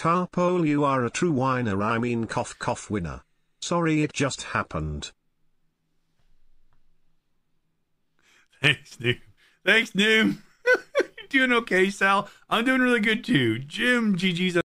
Tarpole, you are a true whiner. I mean cough cough winner. Sorry, it just happened. Thanks, Noom. Thanks, Noom. You're doing okay, Sal. I'm doing really good too. Jim, GG's